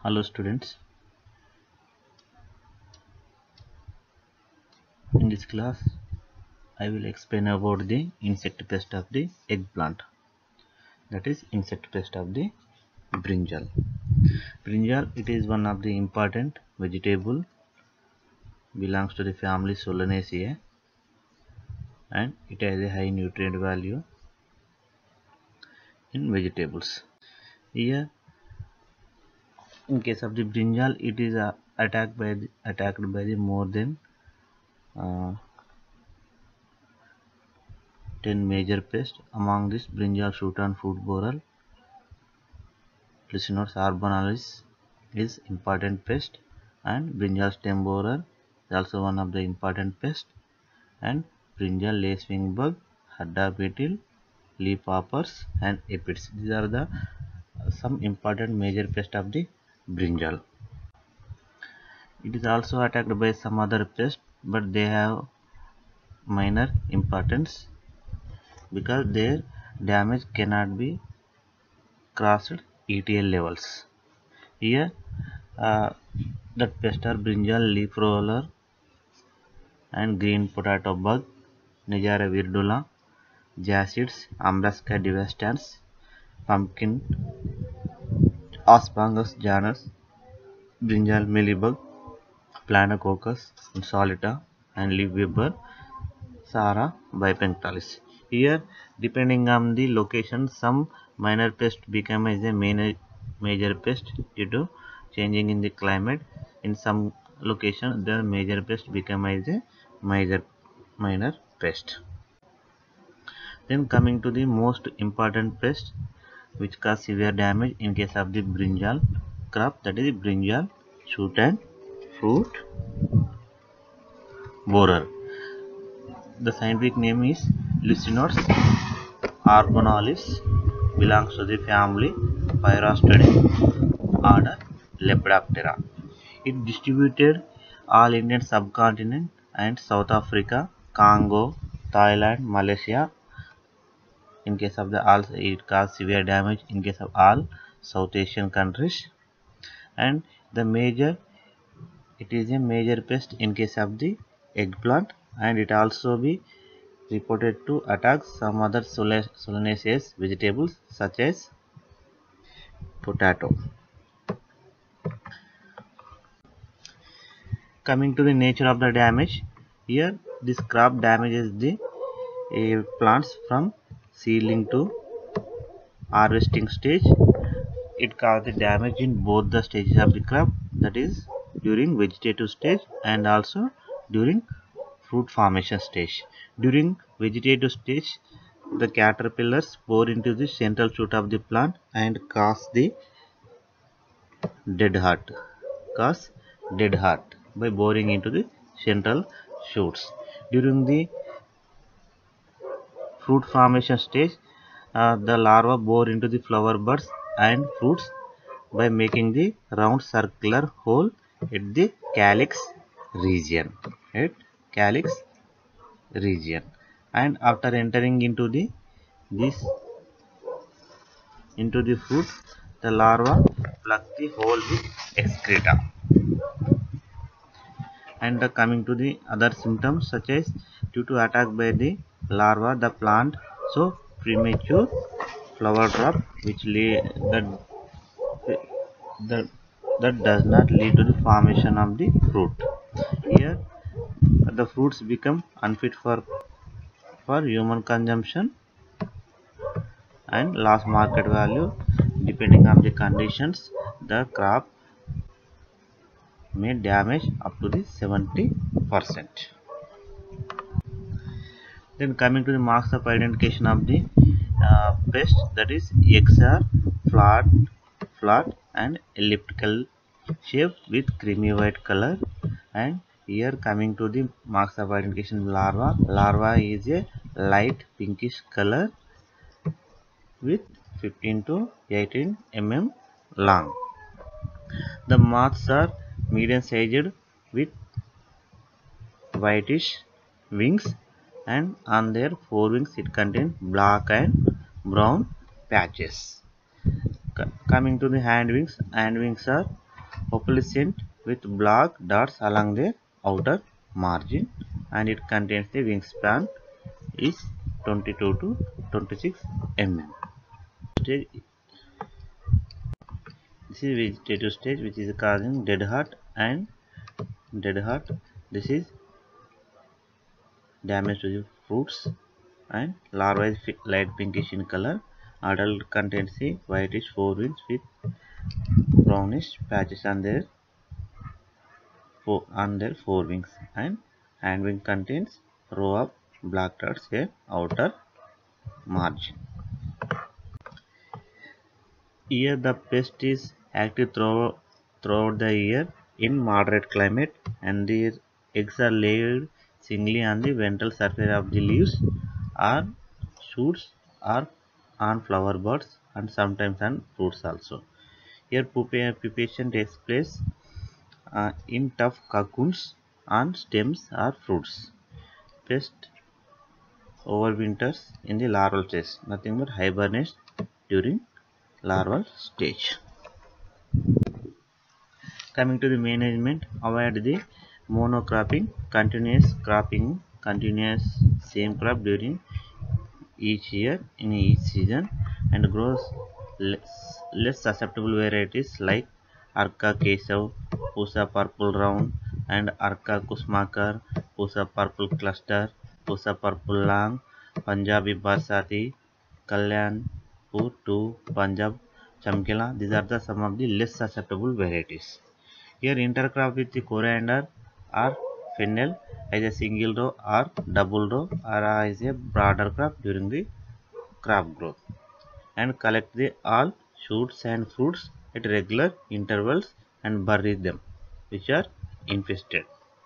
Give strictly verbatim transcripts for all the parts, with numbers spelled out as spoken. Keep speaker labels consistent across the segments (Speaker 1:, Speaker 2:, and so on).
Speaker 1: Hello students, in this class I will explain about the insect pest of the eggplant, that is insect pest of the brinjal. Brinjal, it is one of the important vegetable, belongs to the family Solanaceae and it has a high nutrient value in vegetables. Here in case of the brinjal, it is uh, attacked by the, attacked by the more than uh, ten major pests. Among this, brinjal shoot and fruit borer Lysinurus arbonalis is important pest, and brinjal stem borer is also one of the important pest, and brinjal lacewing bug, hadda beetle, leaf hoppers and aphids. These are the uh, some important major pest of the brinjal. It is also attacked by some other pests, but they have minor importance because their damage cannot be crossed E T L levels. Here uh, that pest are brinjal leaf roller and green potato bug, Najaria viridula, Jacids, Ambrasca devastans, pumpkin, Aspergillus janus, brinjal mealybug, Planococcus insolita, and leaf weaver, Sara bipectalis. Here, depending on the location, some minor pest become as a main, major pest due to changing in the climate. In some location, the major pest become as a major minor pest. Then coming to the most important pest which cause severe damage in case of the brinjal crop, that is brinjal shoot and fruit borer. The scientific name is Lysinurus arbonalis, belongs to the family Pyrostridae, order Lepidoptera. It distributed all Indian subcontinent and South Africa, Congo, Thailand, Malaysia. In case of the all, it caused severe damage in case of all South Asian countries, and the major it is a major pest in case of the eggplant, and it also be reported to attack some other solanaceous vegetables such as potato. Coming to the nature of the damage, here this crop damages the uh, plants from seedling to harvesting stage. It causes damage in both the stages of the crop, that is during vegetative stage and also during fruit formation stage. During vegetative stage, the caterpillars pour into the central shoot of the plant and cause the dead heart. Cause dead heart by boring into the central shoots. During the fruit formation stage, uh, the larva bore into the flower buds and fruits by making the round circular hole at the calyx region. At calyx region, and after entering into the this into the fruit, the larva plug the hole with excreta. And uh, coming to the other symptoms such as due to attack by the larva, the plant so premature flower drop which lead that that that does not lead to the formation of the fruit. Here the fruits become unfit for for human consumption and loss market value. Depending on the conditions, the crop may damage up to the seventy percent. Then coming to the marks of identification of the uh, pest, that is eggs are flat, flat and elliptical shape with creamy white color. And here coming to the marks of identification, larva. Larva is a light pinkish color with fifteen to eighteen millimeters long. The moths are medium sized with whitish wings, and on their forewings it contains black and brown patches. Coming to the hand wings, hand wings are opalescent with black dots along the outer margin, and it contains the wingspan is twenty-two to twenty-six millimeters. Stage, this is vegetative stage, which is causing dead heart and dead heart. This is damage to the fruits, and larva is light pinkish in color. Adult contains the whitish forewings with brownish patches on their on their forewings, and hindwing contains row of black dots at outer margin. Here the pest is active throughout, throughout the year in moderate climate, and their eggs are laid singly on the ventral surface of the leaves or shoots or on flower buds, and sometimes on fruits also. Here pupation takes place uh, in tough cocoons on stems or fruits. Pest overwinters in the larval stage, nothing but hibernates during larval stage. Coming to the management, avoid the monocropping, continuous cropping, continuous same crop during each year in each season, and grows less, less susceptible varieties like Arka Kesav, Pusa Purple Round, and Arka Kusmakar, Pusa Purple Cluster, Pusa Purple Long, Punjabi Barsati, Kalyanpur two, Punjab Chamkila. These are the some of the less susceptible varieties. Here intercrop with the coriander or fennel as a single row or double row or as a broader crop during the crop growth, and collect the all shoots and fruits at regular intervals and bury them which are infested.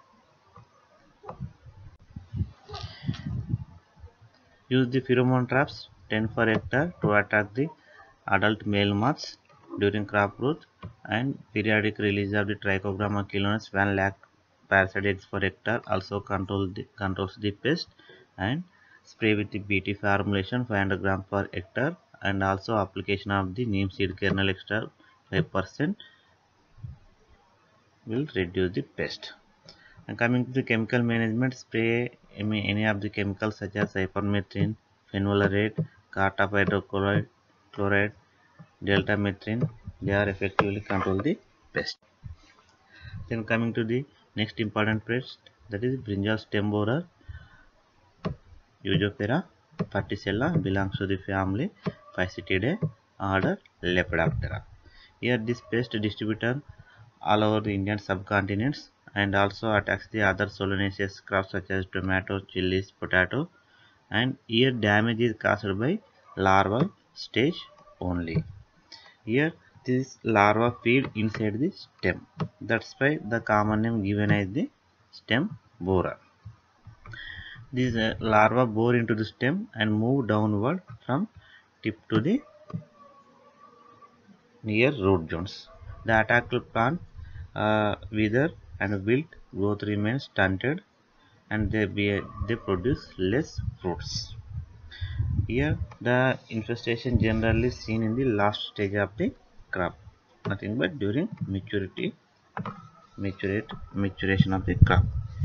Speaker 1: Use the pheromone traps ten per hectare to attack the adult male moths during crop growth, and periodic release of the Trichogramma chilonis when lack parasite eggs per hectare also control the, controls the pest, and spray with the B T formulation five hundred grams per hectare, and also application of the neem seed kernel extra five percent will reduce the pest. And coming to the chemical management, spray any of the chemicals such as cypermethrin, phenolurate, cartap hydrochloride, chloride, deltamethrin. They are effectively control the pest. Then coming to the next important pest, that is brinjal stem borer, Eugeoptera verticella, belongs to the family Phycetidae, order Lepidoptera. Here this pest distributed all over the Indian subcontinents and also attacks the other solanaceous crops such as tomato, chilies, potato, and here damage is caused by larval stage only. Here this larva feed inside the stem. That's why the common name given as the stem borer. These uh, larvae bore into the stem and move downward from tip to the near root zones. The attacked plant uh, wither and wilt, growth remains stunted, and they, be, they produce less fruits. Here the infestation generally seen in the last stage of the crop, nothing but during maturity, maturate, maturation of the crop.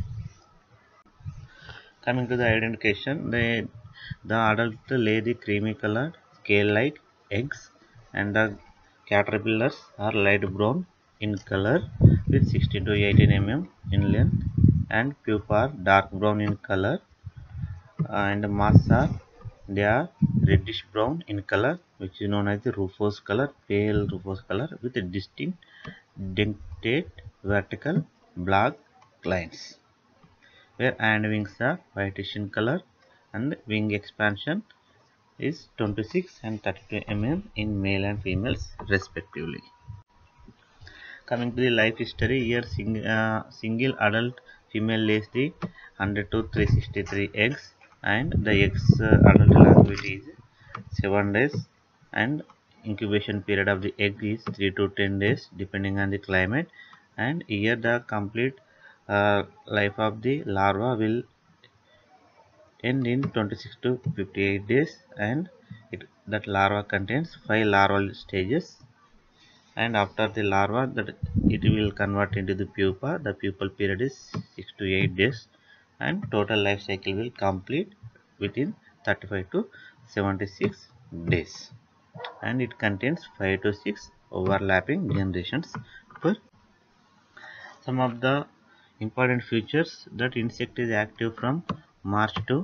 Speaker 1: Coming to the identification, the, the adult lay the creamy colored scale-like eggs, and the caterpillars are light brown in color with sixteen to eighteen millimeters in length, and pupa are dark brown in color, and moths are they are reddish brown in color, which is known as the rufous color, pale rufous color with a distinct dentate vertical black lines, where and wings are whitish in color, and wing expansion is twenty-six and thirty-two millimeters in male and females respectively. Coming to the life history, here sing, uh, single adult female lays the one hundred to three hundred sixty-three eggs, and the eggs uh, adult longevity is seven days, and incubation period of the egg is three to ten days depending on the climate, and here the complete uh, life of the larva will end in twenty-six to fifty-eight days, and it, that larva contains five larval stages, and after the larva that it will convert into the pupa. The pupal period is six to eight days and total life cycle will complete within thirty-five to seventy-six days, and it contains five to six overlapping generations per. Some of the important features that insect is active from March to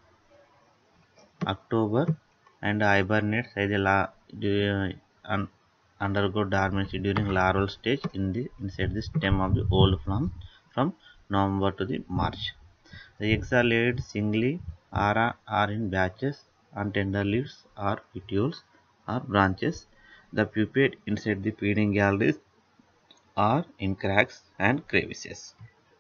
Speaker 1: October and hibernates as a la du- un- undergo dormancy during larval stage in the inside the stem of the old plant from November to the March. The eggs are laid singly or are are in batches on tender leaves or petioles or branches. The pupae inside the feeding galleries are in cracks and crevices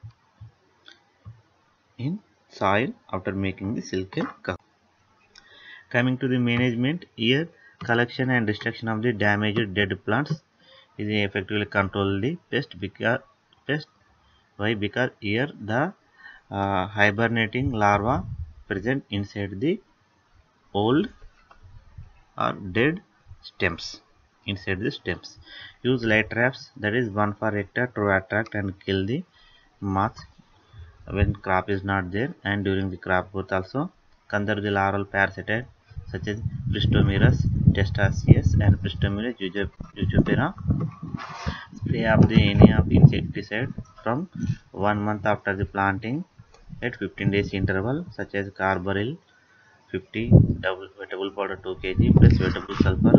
Speaker 1: in soil after making the silken cover. Coming to the management, here collection and destruction of the damaged dead plants is effectively control the pest because pest. Why? Because here the uh, hibernating larva present inside the old or dead stems. Inside the stems, use light traps, that is one for hectare, to attract and kill the moths when crop is not there and during the crop growth also. Conserve the larval parasites such as Pristomerus testaceus and Pristomerus jujubera. Spray of the any of insecticide from one month after the planting at fifteen days interval, such as carbaryl fifty, double vegetable powder two kilograms plus vegetable sulfur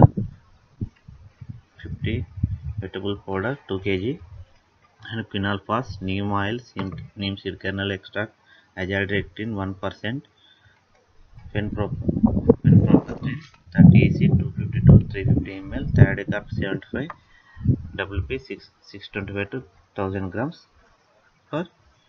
Speaker 1: fifty, vegetable powder two kilograms, and quinalphos, neem oil, neem seed kernel extract, azadirachtin one percent, fenpropyl thirty E C two fifty to three hundred fifty milliliters, thiadecarp seventy-five, W P six twenty-five to one thousand grams per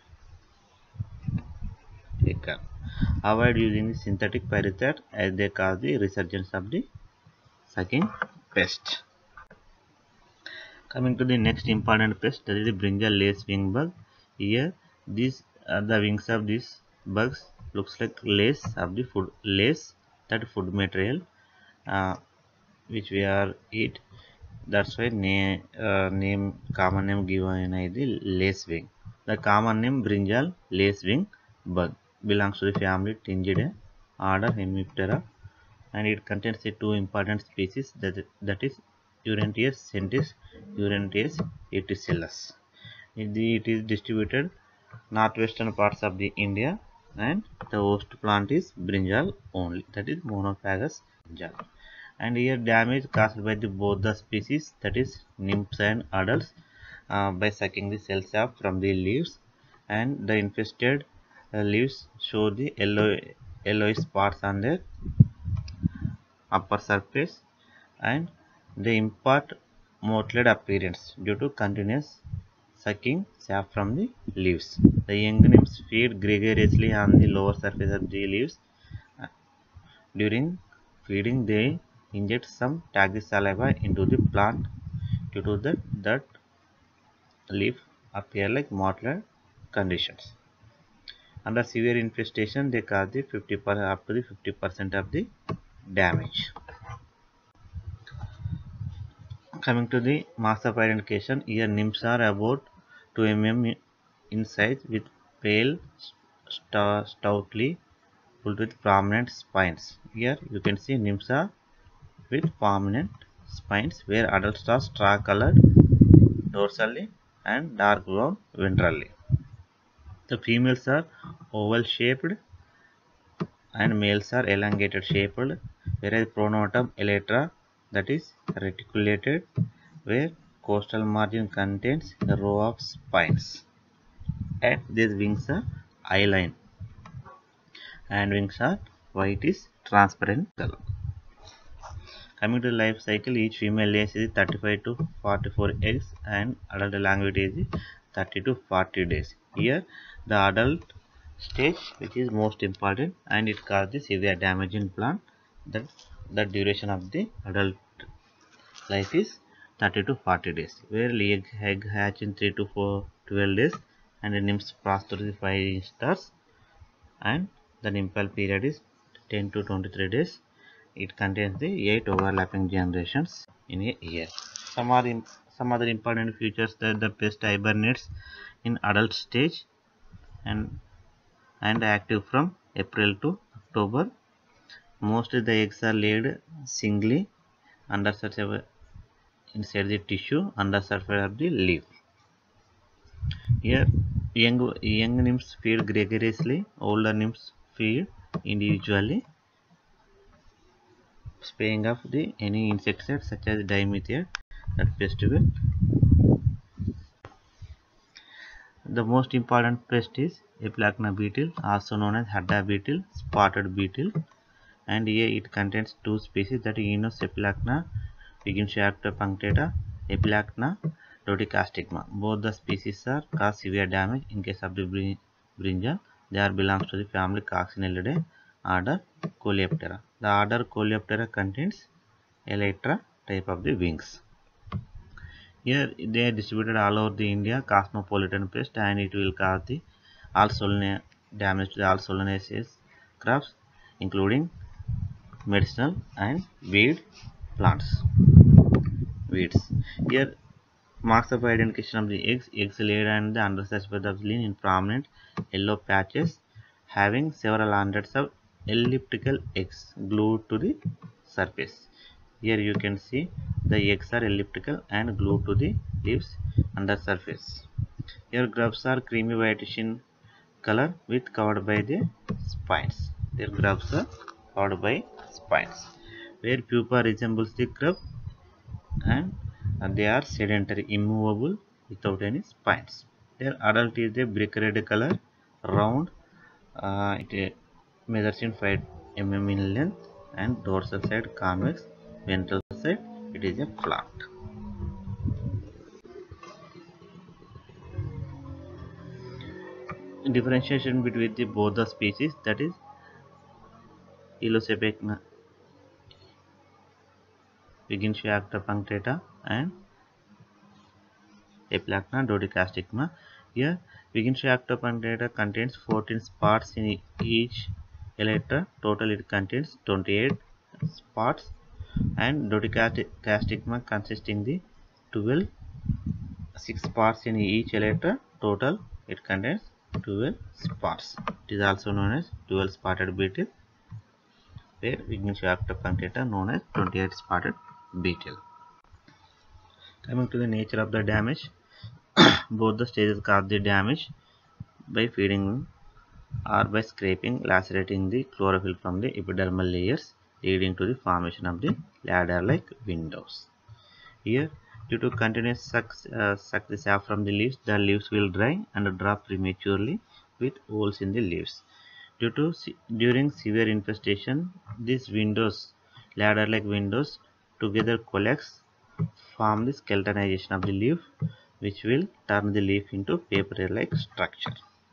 Speaker 1: acre. Avoid using the synthetic pyrethroid as they cause the resurgence of the sucking pest. Coming to the next important pest, that is the brinjal lace wing bug. Here, these uh, the wings of these bugs looks like lace of the food lace, that food material uh, which we are eat. That's why name uh, name common name given is the lace wing. The common name brinjal lace wing bug belongs to the family Tingidae, order Hemiptera, and it contains the two important species, that, that is Urantius centis, Urantius eticellus. It, it is distributed northwestern parts of the India, and the host plant is brinjal only, that is Monophagous brinjal. And here damage caused by the both the species, that is nymphs and adults, uh, by sucking the cells off from the leaves, and the infested uh, leaves show the yellow yellowish spots on their upper surface, and they impart mottled appearance due to continuous sucking sap from the leaves. The young nymphs feed gregariously on the lower surface of the leaves. During feeding, they inject some toxic saliva into the plant. Due to that, that leaf appear like mottled conditions. Under severe infestation, they cause the fifty per, up to the fifty percent of the damage. Coming to the mass of identification, here nymphs are about two millimeters in size with pale, stoutly pulled with prominent spines. Here you can see nymphs are with prominent spines, where adults are straw colored dorsally and dark brown ventrally. The females are oval shaped and males are elongated shaped, whereas pronotum elytra, that is reticulated, where costal margin contains a row of spines, and these wings are eye-line, and wings are whitish transparent color. Coming to the life cycle, each female lays is thirty-five to forty-four eggs and adult language is thirty to forty days. Here the adult stage, which is most important, and it causes severe damage in plant. That the duration of the adult life is thirty to forty days, where egg, egg hatch in three to four, twelve days, and the nymphs pass through the five stars, and the nymphal period is ten to twenty-three days. It contains the eight overlapping generations in a year. some are in, some other important features that the pest hibernates in adult stage and and active from April to October. Mostly the eggs are laid singly under such a inside the tissue under surface of the leaf. Here young young nymphs feed gregariously, older nymphs feed individually. Spraying of the any insecticide such as dimethyl that pest will. The most important pest is Aplacna beetle, also known as Hadda beetle, spotted beetle, and here it contains two species, that is Enos Aplacna Pigmaliacta punctata, Aplacna dodicastigma. Both the species are cause severe damage. In case of the brinjal, they are belongs to the family Coccinellidae, order Coleoptera. The order Coleoptera contains elytra type of the wings. Here they are distributed all over the India, cosmopolitan pest, and it will cause the all solana damage to the all solanaceous crops, including medicinal and weed plants. Weeds. Here marks of identification of the eggs. Eggs laid and the undersurface of the lean in prominent yellow patches, having several hundreds of elliptical eggs glued to the surface. Here you can see the eggs are elliptical and glued to the leaves under surface. Here grubs are creamy whitish in color with covered by the spines. Their grubs are covered by spines. Where pupa resembles the grub and they are sedentary, immovable without any spines. Their adult is a brick red color, round, uh, it measures in five millimeters in length, and dorsal side convex, ventral side it is a flat. Differentiation between the both the species, that is Elosepecna Pigmaliacta punctata and Aplacna dodicastigma. Here Pigmaliacta punctata contains fourteen spots in each elytra. Total it contains twenty-eight spots, and dodicastigma consisting the twelve six spots in each elytra. Total it contains twelve spots. It is also known as twelve spotted beetle, where Pigmaliacta punctata known as twenty-eight spotted beetle. Coming to the nature of the damage, both the stages cause the damage by feeding or by scraping, lacerating the chlorophyll from the epidermal layers, leading to the formation of the ladder-like windows. Here, due to continuous suck, uh, suck the sap from the leaves, the leaves will dry and drop prematurely with holes in the leaves. Due to during severe infestation, these windows, ladder-like windows, together coalesce, form the skeletonization of the leaf, which will turn the leaf into paper-like structure.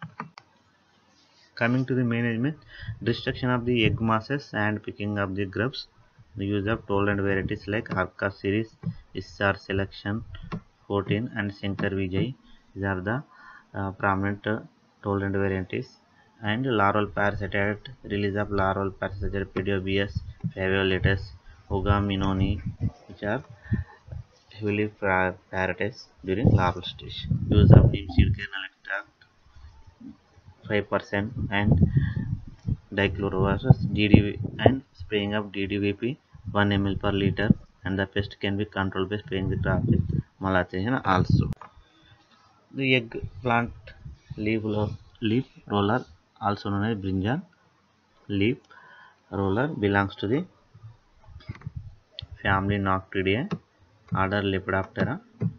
Speaker 1: Coming to the management, destruction of the egg masses and picking up the grubs. The use of tolerant varieties like Arca series, Issar selection fourteen and Shankar Vijay. These are the uh, prominent uh, tolerant varieties. And larval parasitic release of larval parasitic Pediobius, Favioletus, Ogaminoni, which are heavily parasites during larval stage. Use of neem seed kernel extract five percent and dichlorovasus D D V and spraying of D D V P one milliliter per liter, and the pest can be controlled by spraying the crop with malathion also. The egg plant leaf, leaf roller, also known as brinjal leaf roller, belongs to the family Noctuidae, order Lepidoptera,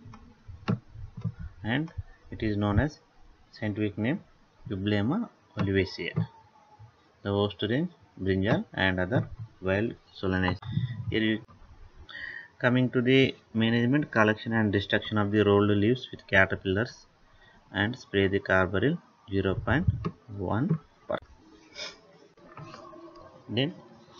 Speaker 1: and it is known as scientific name Eublema olivacea. The host range brinjal and other wild solanaceae. Here coming to the management, collection and destruction of the rolled leaves with caterpillars, and spray the carbaryl zero point one percent. Then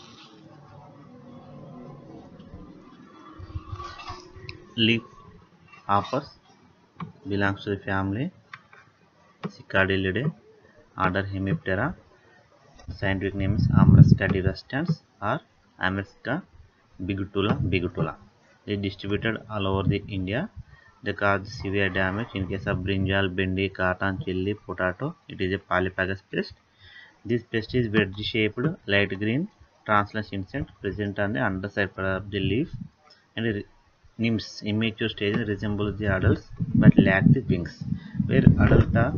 Speaker 1: leaf hoppers belongs to the family Cicadillidae, order Hemiptera. Scientific name is Amrasca deructans or Amrasca bigutula bigutula. They distributed all over the India. They cause severe damage. In case of brinjal, bendi, cotton, chili, potato, it is a polyphagus pest. This pest is wedge-shaped, light green, translucent insect present on the underside of the leaf, and nymphs immature stage resembles the adults but lack the wings. Where adult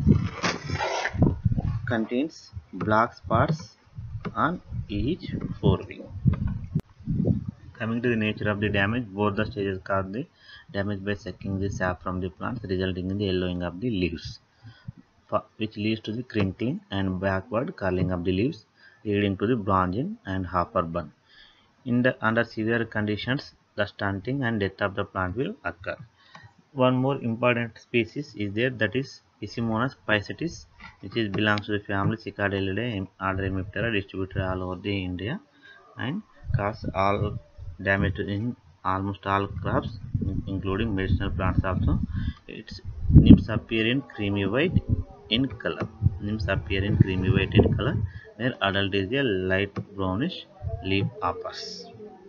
Speaker 1: contains black spots on each forewing. Coming to the nature of the damage, both the stages cause the damage by sucking the sap from the plants, resulting in the yellowing of the leaves, which leads to the crinkling and backward curling of the leaves, leading to the bronzing and hopper burn. In the under severe conditions, the stunting and death of the plant will occur. One more important species is there, that is Isimonas physetis, which is belongs to the family Cicadelidae, order Hemiptera, distributed all over the India and cause all damage in almost all crops, including medicinal plants also. Its nymphs appear in creamy white in color. Nymphs appear in creamy white in color, where adult is a light brownish leaf hoppers.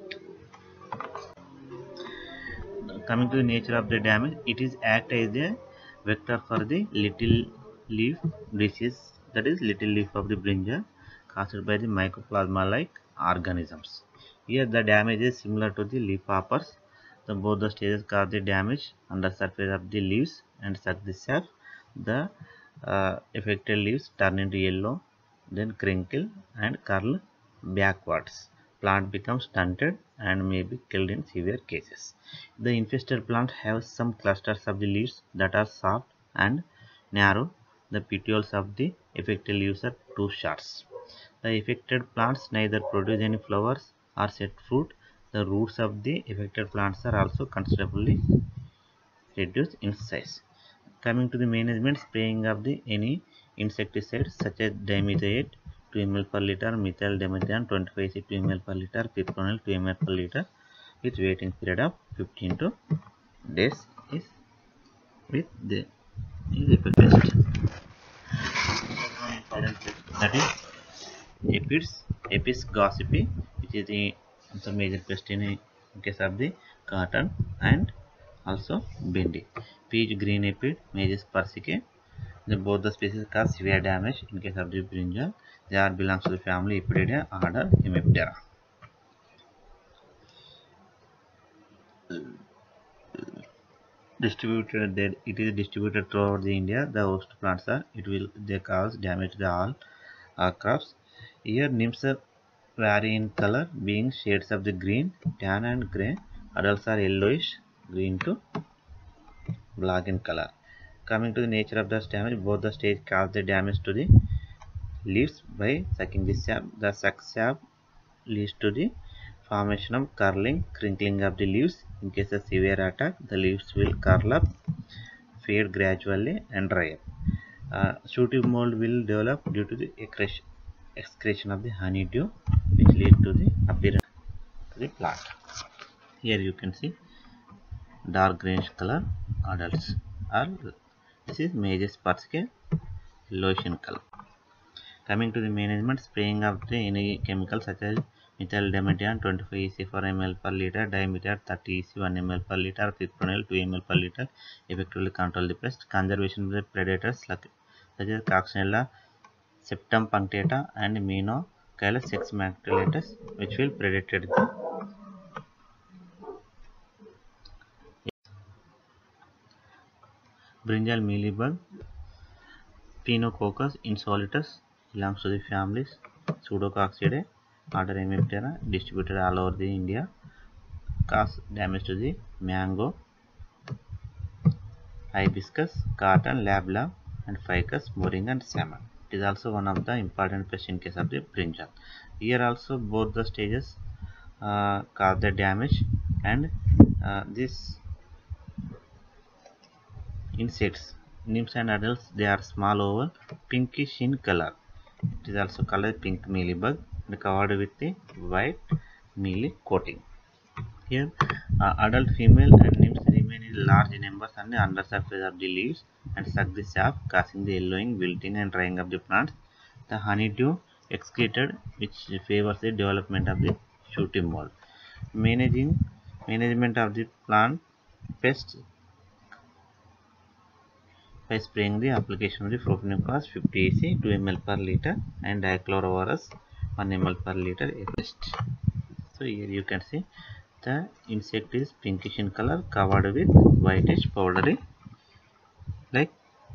Speaker 1: Coming to the nature of the damage, it is act as a vector for the little leaf disease, that is little leaf of the brinjal, caused by the mycoplasma like organisms. Here the damage is similar to the leaf hoppers. The both the stages cause the damage on the surface of the leaves and suck the sap. The uh, affected leaves turn into yellow, then crinkle and curl backwards. Plant becomes stunted and may be killed in severe cases. The infested plant have some clusters of the leaves that are soft and narrow. The petioles of the affected leaves are too short. The affected plants neither produce any flowers or set fruit. The roots of the affected plants are also considerably reduced in size. Coming to the management, spraying of the any insecticides such as dimethoate two milliliters per liter, methyl dimethion twenty-five C two milliliters per liter, fipronil two milliliters per liter, with waiting period of fifteen to days is with the is pest. That is Apis, Apis gossypi, which is the, the major pest in, in case of the cotton and also bendi. Peach green apid, Magus persicae. The, both the species cause severe damage in case of the brinjal. They are belongs to the family Epididae, order Hemiptera. Distributed that it is distributed throughout the India. The host plants are it will they cause damage to all uh, crops. Here nymphs vary in color, being shades of the green, tan and grey. Adults are yellowish green to black in color. Coming to the nature of the damage, both the stage cause the damage to the leaves by sucking the sap. The suck sap leads to the formation of curling, crinkling of the leaves. In case of severe attack, the leaves will curl up, fade gradually and dry up. Uh, shooting mold will develop due to the excretion of the honeydew, which lead to the appearance of the plant. Here you can see dark greenish color adults are this is Magus persicae, yellowish in color. Coming to the management, spraying of the any chemical such as methyl dimethion twenty-five E C four milliliters per liter, dimethium thirty E C one milliliter per liter, fipronil two milliliters per liter effectively control the pest. Conservation of the predators like, such as Coccinella, Septum punctata and Minocalus sexmaculatus, which will predate the brinjal mealybug. Pinococcus insolitus belongs to the families Pseudococcidae, order Hemiptera, distributed all over the India, cause damage to the mango, hibiscus, cotton, labla, and ficus, moringa, and salmon. It is also one of the important pests in case of the brinjal. Here also both the stages uh, cause the damage, and uh, this insects, nymphs and adults, they are small oval, pinkish in color. It is also colored pink mealybug and covered with the white mealy coating. Here, uh, adult female and nymphs remain in large numbers on the undersurface of the leaves and suck the sap, causing the yellowing, wilting, and drying of the plants. The honeydew excreted, which favors the development of the shooting mold. Managing Management of the plant pests by spraying the application of the propionic fifty E C two milliliters per liter and dichlorovirus one milliliter per liter a pest. So here you can see the insect is pinkish in color, covered with whitish powdery like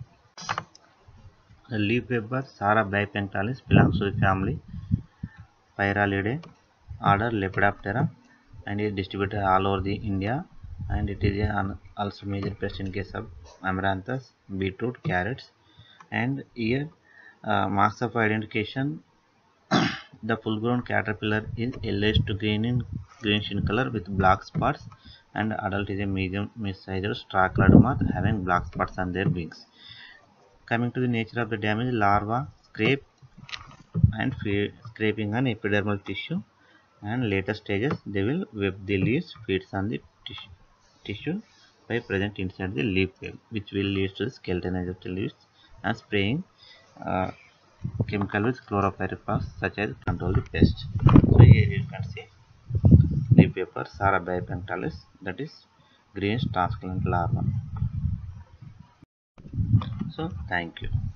Speaker 1: the leaf weaver Sara bipentalis belongs to the family Pyralidae, order Lepidoptera, and is distributed all over the India, and it is an also major pest in case of amaranthus, beetroot, carrots, and here uh, marks of identification. The full-grown caterpillar is yellowish to green in greenish in color with black spots, and adult is a medium sized straw-clad moth having black spots on their wings. Coming to the nature of the damage, larvae scrape and scraping on epidermal tissue, and later stages they will web the leaves, feeds on the tissue, tissue by present inside the leaf web, which will lead to the skeletonization of the leaves, and spraying uh, chemical with chlorpyrifos such as control the pest. So here you can see leaf paper Sara bipentalis, that is greenish transparent larva. So thank you.